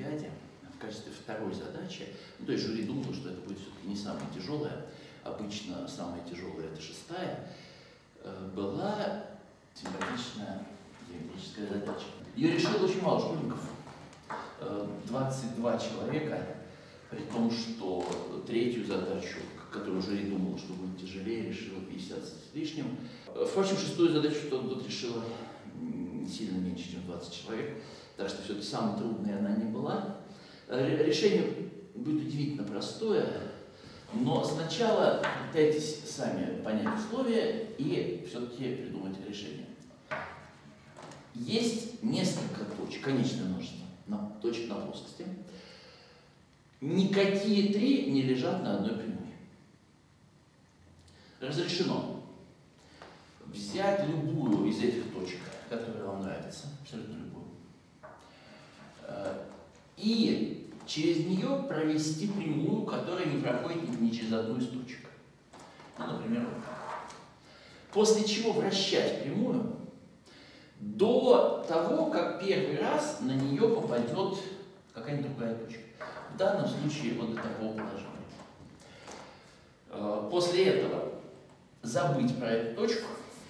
Олимпиаде в качестве второй задачи, ну, то есть жюри думало, что это будет все-таки не самая тяжелая, обычно самая тяжелая это 6-я, была тематичная геометрическая задача. Ее решило очень мало школьников, 22 человека, при том, что третью задачу, которую жюри думало, что будет тяжелее, решила 50 с лишним. Впрочем, 6-ю задачу тут решила сильно меньше, чем 20 человек, так что все-таки самой трудной она не была. Решение будет удивительно простое, но сначала пытайтесь сами понять условия и все-таки придумать решение. Есть несколько точек, конечное множество точек на плоскости. Никакие три не лежат на одной прямой. Разрешено взять любую из этих точек, которая вам нравится, абсолютно любую, и через нее провести прямую, которая не проходит ни через одну из точек. Ну, например, вот так. После чего вращать прямую до того, как первый раз на нее попадет какая-нибудь другая точка. В данном случае вот до такого положения. После этого забыть про эту точку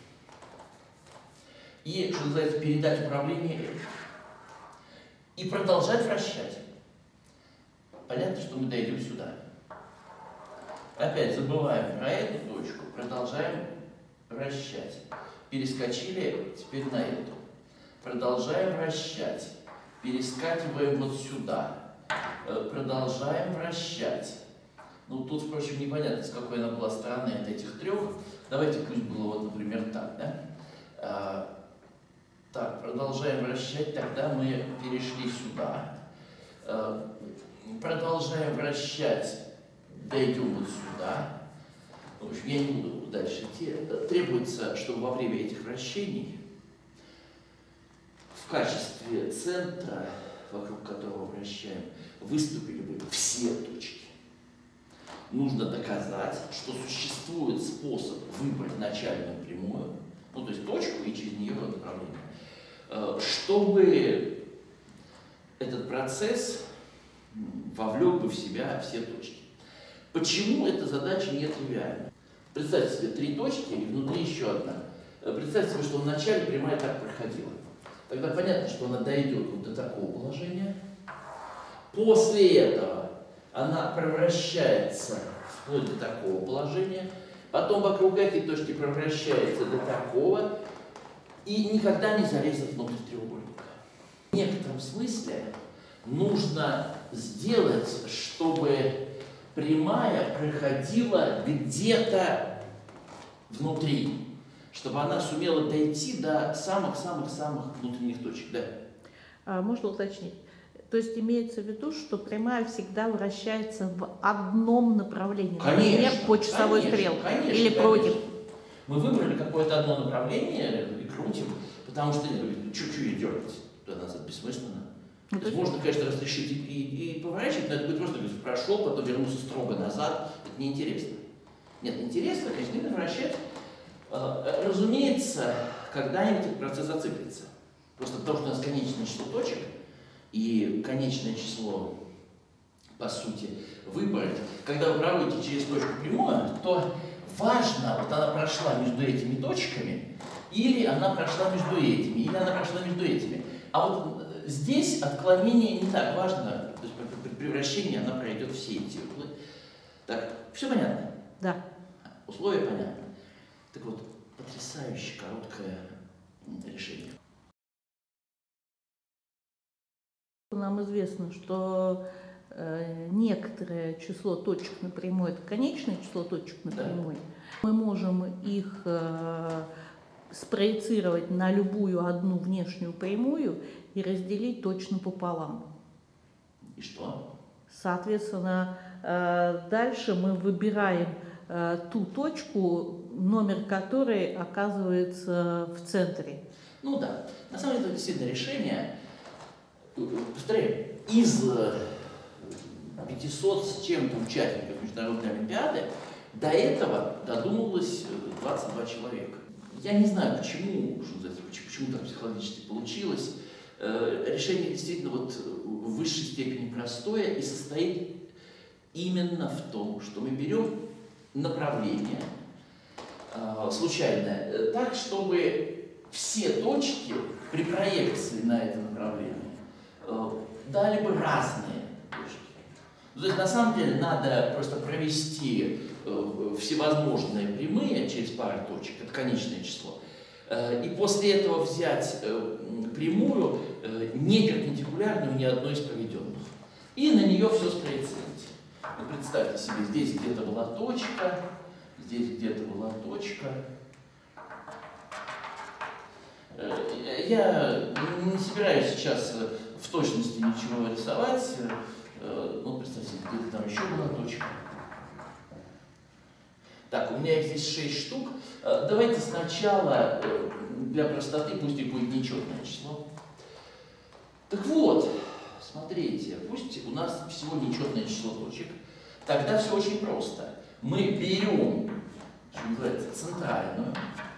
и, что называется, передать управление этой. И продолжать вращать. Понятно, что мы дойдем сюда. Опять забываем про эту точку, продолжаем вращать. Перескочили теперь на эту. Продолжаем вращать. Перескакиваем вот сюда. Продолжаем вращать. Ну, тут, впрочем, непонятно, с какой она была стороны от этих трех. Давайте пусть было вот, например, так, да? Так, продолжаем вращать, тогда мы перешли сюда. Продолжаем вращать, дойдем вот сюда. В общем, я не буду дальше идти. Требуется, чтобы во время этих вращений в качестве центра, вокруг которого вращаем, выступили бы все точки. Нужно доказать, что существует способ выбрать начальную прямую, ну, то есть точку и через нее направление, чтобы этот процесс вовлек бы в себя все точки. Почему эта задача не тривиальна? Представьте себе три точки и внутри еще одна. Представьте себе, что вначале прямая так проходила. Тогда понятно, что она дойдет вот до такого положения. После этого она превращается вплоть до такого положения. Потом вокруг этой точки превращается до такого. И никогда не залезет внутрь треугольника. В некотором смысле нужно сделать, чтобы прямая проходила где-то внутри, чтобы она сумела дойти до самых-самых-самых внутренних точек. Да? Можно уточнить? То есть имеется в виду, что прямая всегда вращается в одном направлении, конечно, например, по часовой стрелке или конечно. против? Мы выбрали какое-то одно направление и крутим, потому что чуть-чуть дергать туда-назад бессмысленно. Ну, то есть можно, конечно, разрешить и поворачивать, но это будет просто прошел, потом вернулся строго назад. Это неинтересно. Нет, интересно, конечно, именно вращать. Разумеется, когда-нибудь этот процесс зациклится. Просто потому, что у нас конечное число точек и конечное число, по сути, выбрать. Когда вы проводите через точку прямую, то важно, вот она прошла между этими точками, или она прошла между этими, или она прошла между этими. А вот здесь отклонение не так важно, то есть при вращении она пройдет все эти углы. Так, все понятно? Да. Условия понятны. Так вот, потрясающе короткое решение. Нам известно, что некоторое число точек на прямой – это конечное число точек на прямой. Мы можем их спроецировать на любую одну внешнюю прямую и разделить точно пополам. И что? Соответственно, дальше мы выбираем ту точку, номер которой оказывается в центре. Ну да, на самом деле это действительно решение. Повторяю, из 500 с чем-то участников Международной Олимпиады до этого додумалось 22 человека. Я не знаю, почему так психологически получилось. Решение действительно вот в высшей степени простое и состоит именно в том, что мы берем направление случайное так, чтобы все точки при проекции на это направление дали бы разные точки. То есть на самом деле надо просто провести всевозможные прямые через пару точек, это конечное число, и после этого взять прямую, не перпендикулярную ни одной из проведенных, и на нее все спроецировать. Вот представьте себе, здесь где-то была точка, здесь где-то была точка. Я не собираюсь сейчас в точности ничего рисовать. Ну, представьте, где-то там еще была точка. Так, у меня здесь 6 штук. Давайте сначала, для простоты, пусть и будет нечетное число. Так вот, смотрите, пусть у нас всего нечетное число точек. Тогда все очень просто. Мы берем, что называется, центральную,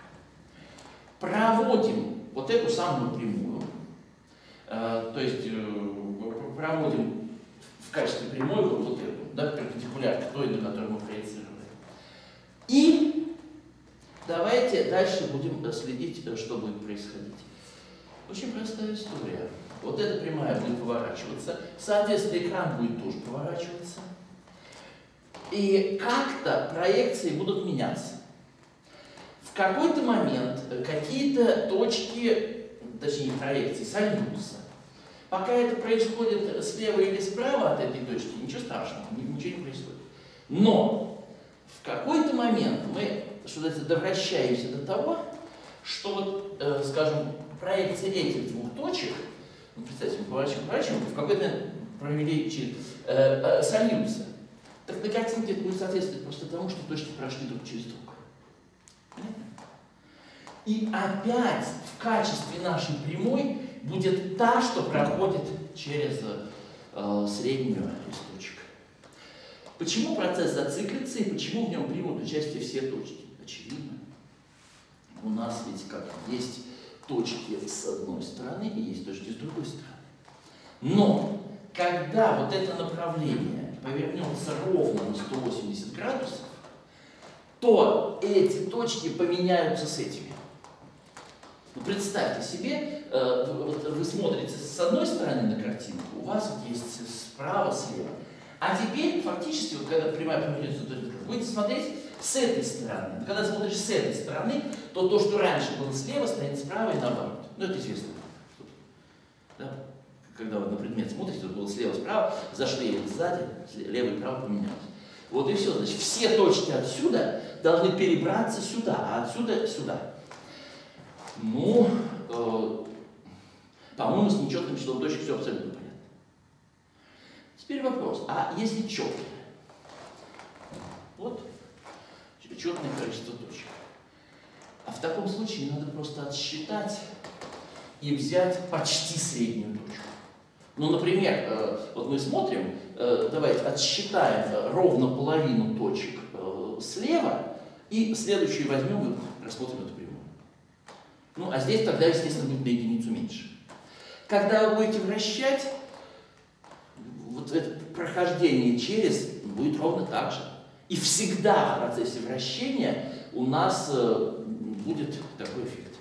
проводим вот эту самую прямую, то есть проводим в качестве прямой вот эту, да, перпендикулярно той, на которую мы проецировали. И давайте дальше будем следить, что будет происходить. Очень простая история. Вот эта прямая будет поворачиваться, соответственно, экран будет тоже поворачиваться. И как-то проекции будут меняться. В какой-то момент какие-то точки, точнее проекции, сольются. Пока это происходит слева или справа от этой точки, ничего страшного, ничего не происходит. Но в какой-то момент мы, что называется, довращаемся до того, что, скажем, проекции этих двух точек, ну, представьте, мы поворачиваем, в какой-то момент провели сольются. Так на картинке это будет соответствовать просто тому, что точки прошли друг через друга. Понятно? И опять в качестве нашей прямой будет та, что проходит через среднюю из точек. Почему процесс зациклится и почему в нем примут участие все точки? Очевидно. У нас ведь как есть точки с одной стороны и есть точки с другой стороны. Но когда вот это направление повернется ровно на 180 градусов, то эти точки поменяются с этими. Ну, представьте себе, вы смотрите с одной стороны на картинку, у вас вот есть справа, слева. А теперь фактически, вот когда прямая повернется, будете смотреть с этой стороны. Но когда смотришь с этой стороны, то то, что раньше было слева, станет справа и наоборот. Ну, это известно. Да? Когда вы на предмет смотрите, то было слева-справа, зашли или сзади, лево и право поменялось. Вот и все. Значит, все точки отсюда должны перебраться сюда, а отсюда сюда. Ну, по-моему, с нечетным числом точек все абсолютно понятно. Теперь вопрос, а если четное? Вот, четное количество точек. А в таком случае надо просто отсчитать и взять почти среднюю точку. Ну, например, вот мы смотрим, давайте отсчитаем ровно половину точек слева, и следующую возьмем и рассмотрим эту прямую. Ну, а здесь тогда, естественно, будет на единицу меньше. Когда вы будете вращать, вот это прохождение через будет ровно так же. И всегда в процессе вращения у нас будет такой эффект.